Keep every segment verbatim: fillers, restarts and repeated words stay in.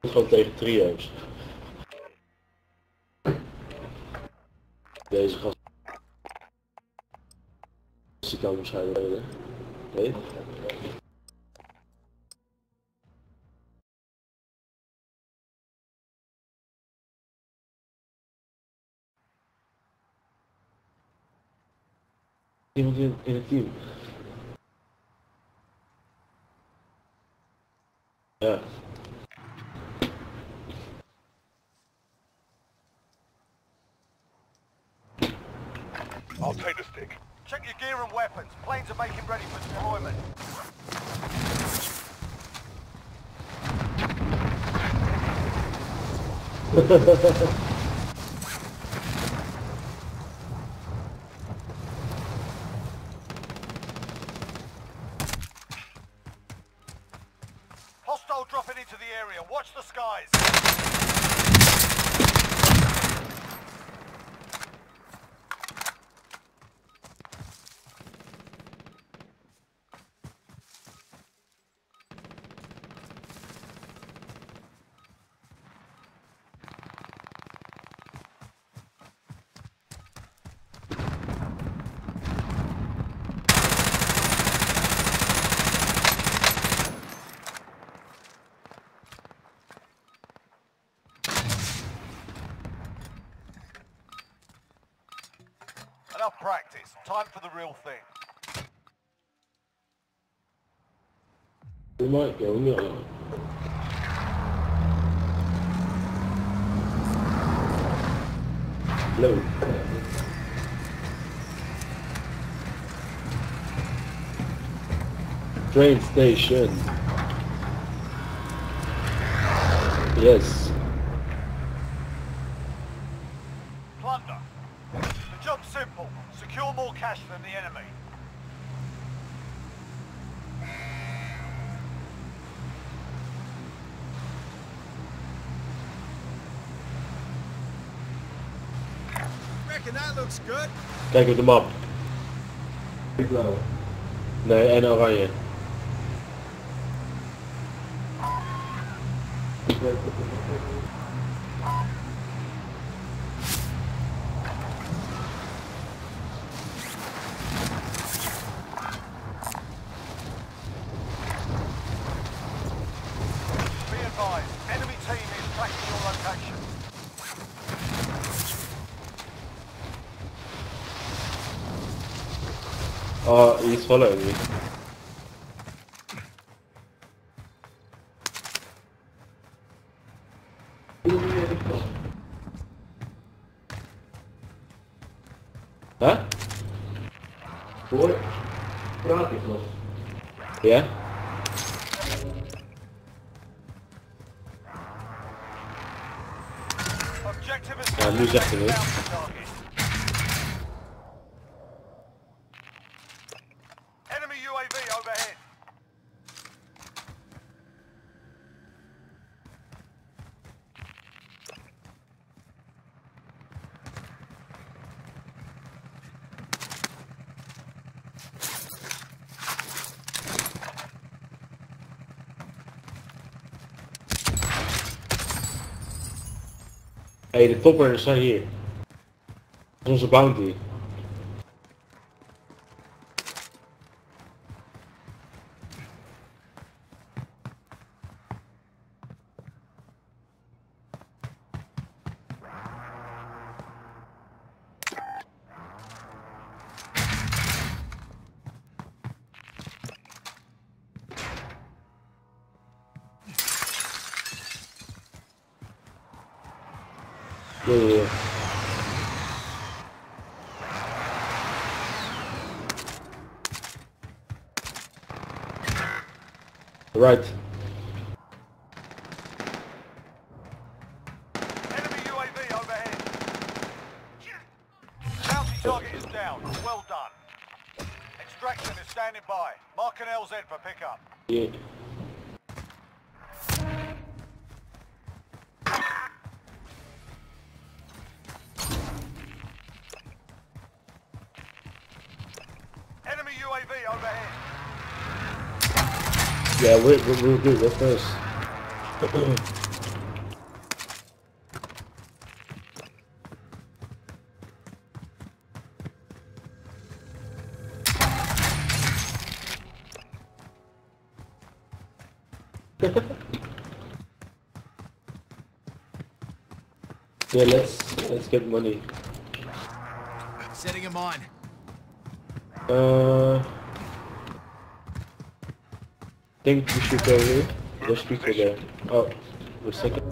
Gewoon tegen trio's. Deze gast. Die kan waarschijnlijk weten. Nee? Iemand in, in het team. Ja. I'll take the stick. Check your gear and weapons. Planes are making ready for deployment. Hostile dropping into the area. Watch the skies. Enough practice. Time for the real thing. We might go, we might. Hello. Train station. Yes. Plunder. The job's simple. Secure more cash than the enemy. Reckon that looks good. Kijk op de map. Nee, en oranje. Be advised, enemy team is tracking your location. Oh, he's following me. Huh? Hoor, praat ik nog. Ja? Objective is Ja, nu zegt hij het. Enemy U A V overhead. Hé, hey, de toppers zijn hier. Dat is onze bounty. Ja, ja, ja. Right. Enemy U A V overhead. Bounty target is down. Well done. Extraction is standing by. Mark an L Z for pickup. Yeah. Enemy U A V overhead. Yeah, we're, we're, we're good, we're first. Yeah, let's let's get money. Setting a mine. Uh, think we should go here. There's people there. Oh, wait a second.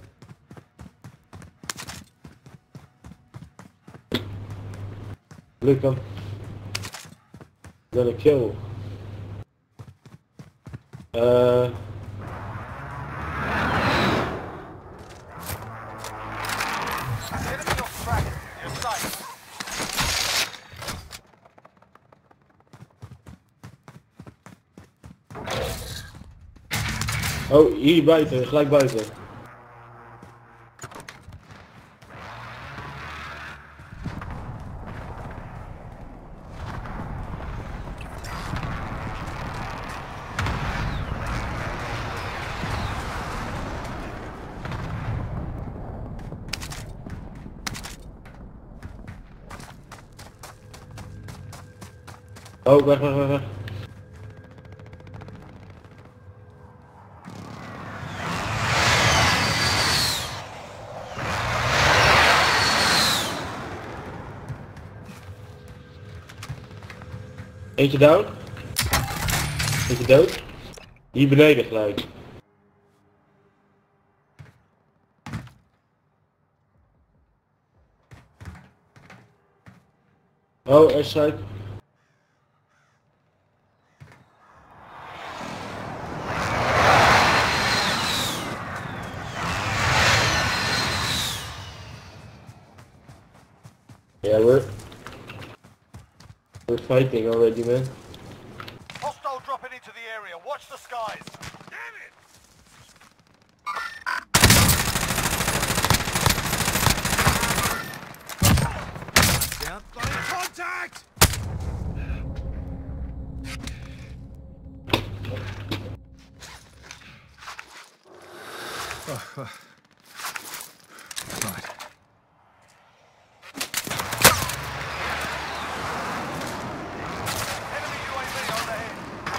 Look, I'm gonna kill. Uh. Enemy off track. You're safe. Oh, hier buiten, gelijk buiten. Oh, weg, weg, weg, weg. Eentje down. Eentje dood. Hier beneden gelijk. Oh, er is uit. Yeah, we're we're fighting already, man. Hostile dropping into the area. Watch the skies. Damn it! Down. Got contact! Oh, oh. Right. Enemy U A V overhead.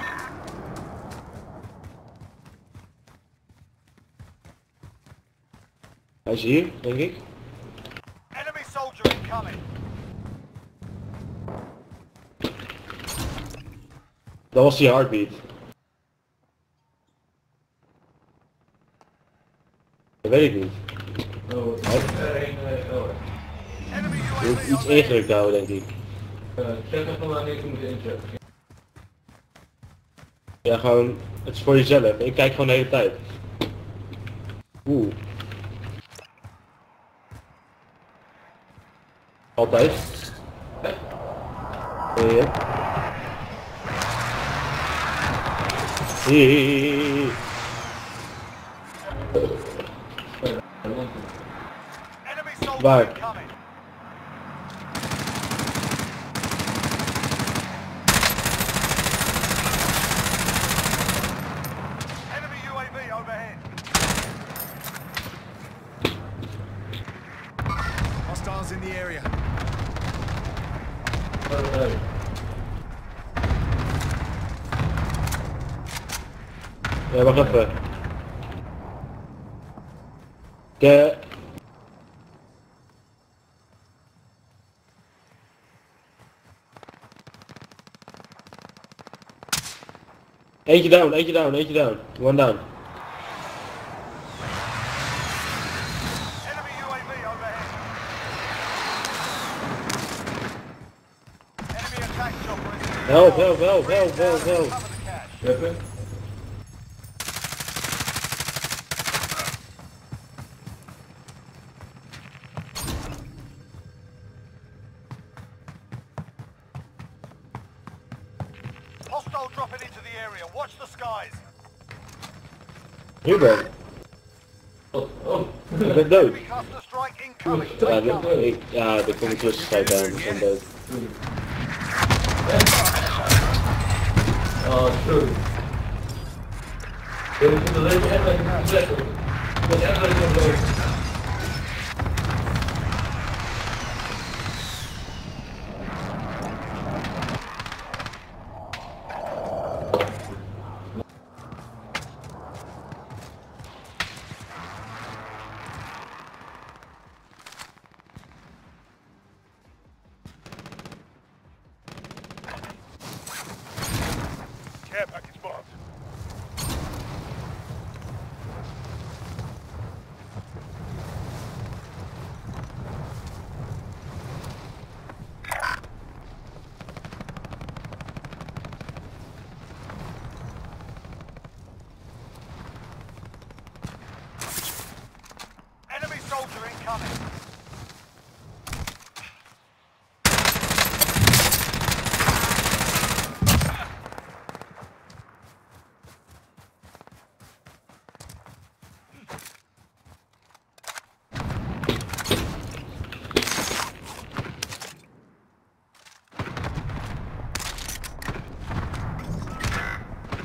Hij is hier, denk ik. Enemy soldier incoming. Dat was die heartbeat. Dat weet ik niet. Oh, er een, uh, oh. Enemy U A Je moet V iets overhead. ingedrukt houden, denk ik. Uh, zeg even wanneer ik moet inzetten. Ja, gewoon, het is voor jezelf. Ik kijk gewoon de hele tijd. Oeh. Altijd. Ja. Hier, hier, hier, hier. Enemy soldier Waar? incoming. Enemy U A V overhead. Hostiles in the area. Ja, wacht even. De... Eentje down, eentje down, eentje down. One down. Enemy U A V overhead. Enemy attack chopper is in the Help, area. help, help, help, help, help. Cover the cache. Even. Hostile dropping into the area. Watch the skies. Nu ben. Oh, oh. Ik ben dood. Enemy cluster strike incoming. Ja, Take de, cover. ik, ja, er komt een tussentijd aan. Ik ben dood. Oh, sorry. We moeten er even echt zeggen. Ik ben echt leuk op leuk.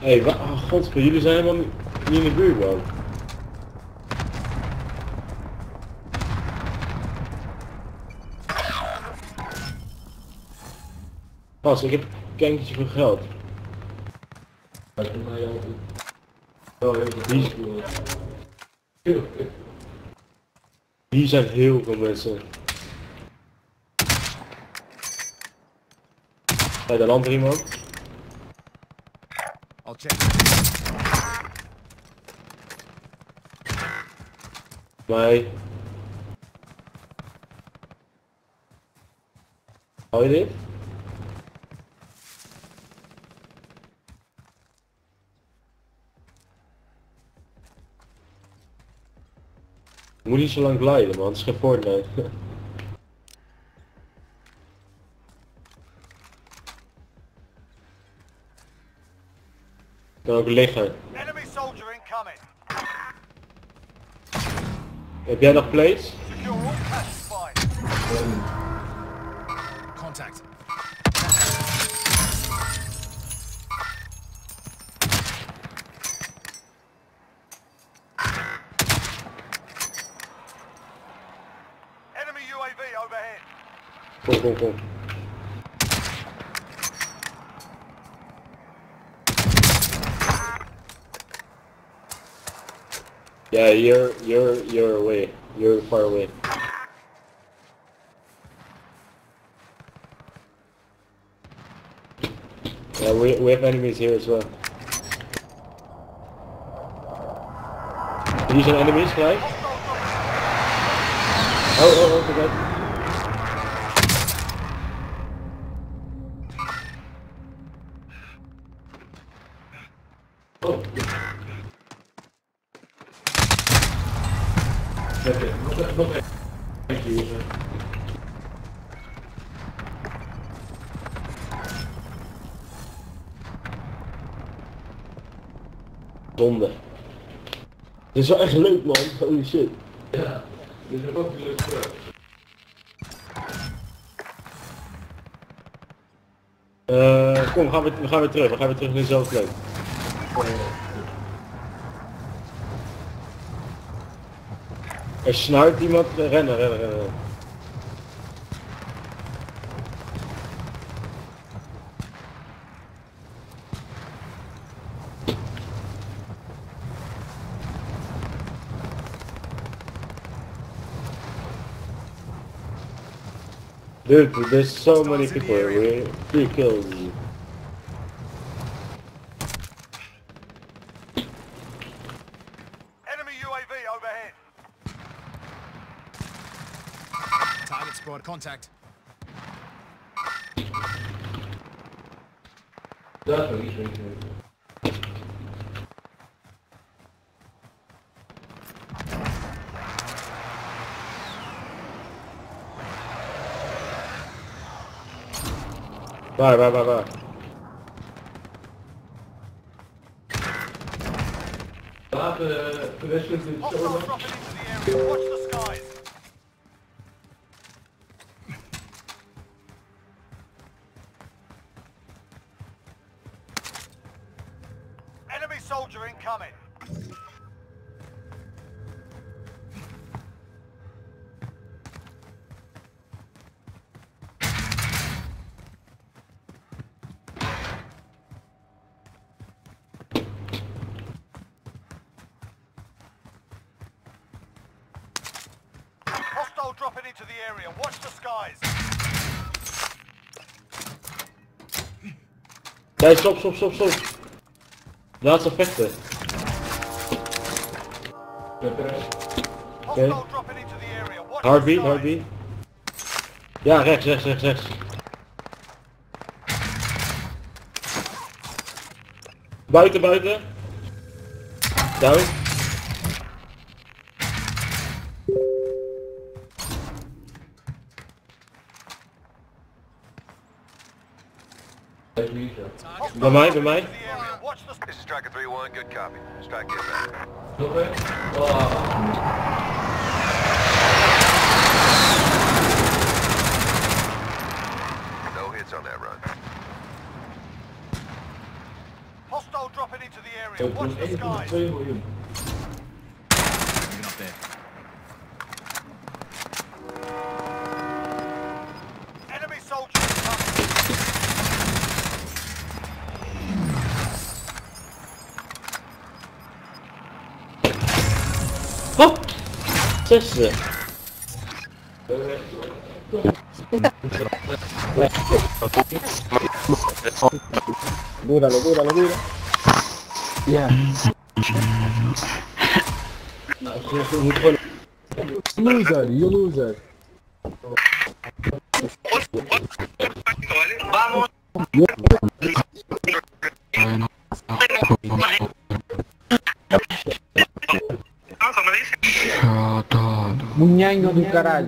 Hé, hey, oh, godver, jullie zijn helemaal niet in de buurt, man. Gast, ik heb een kenkertje voor geld. Hier zijn heel veel mensen. Bij de land er iemand? I'll check. Mij. Hou je dit? Je moet niet zo lang glijden, man, het is geen Fortnite. Kan ook liggen. Enemy soldier incoming. Heb jij nog plates? Secure all classified. Contact. Enemy U A V overhead. Kom, kom, kom. Yeah, you're you're you're away. You're far away. Yeah, we we have enemies here as well. These are enemies, right? Oh, oh, oh, forgot. Oh. Thank you. Zonde. Dit is wel echt leuk, man. Holy shit. Ja, dit is ook een leuk spel. Uh, kom, gaan we, we gaan weer terug. We gaan weer terug naar dezelfde plek. Er snuit iemand. Rennen, rennen, rennen. Dude, there's so many people here. We're three kills. Enemy U A V overhead. Target spot. Contact. Dat is niet zo. Waar, waar, waar, waar? Laten verwisselen in de Hostiles zomer. dropping into the area. Watch the skies. Enemy soldier incoming. Hostile dropping into the area. Watch the skies. Nee, stop, stop, stop, stop. Laat ze vechten. Hostile dropping into the area. Watch Heartbeat, the skies. heartbeat. Ja, rechts, rechts, rechts, rechts. Buiten, buiten. Down. Bij mij, bij mij. Watch the This is Striker three one, good copy. Strike get back. Nog hè? Oh. No hits on that run. hostile dropping Civilian, watch the skies. Moving up there. Enemy soldiers incoming. Oh! 这是。 Cúralo, cúralo, cúralo. Yeah. Loser, you loser. Muñaño do caralho.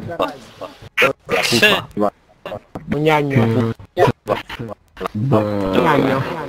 Muñaño. Muñaño.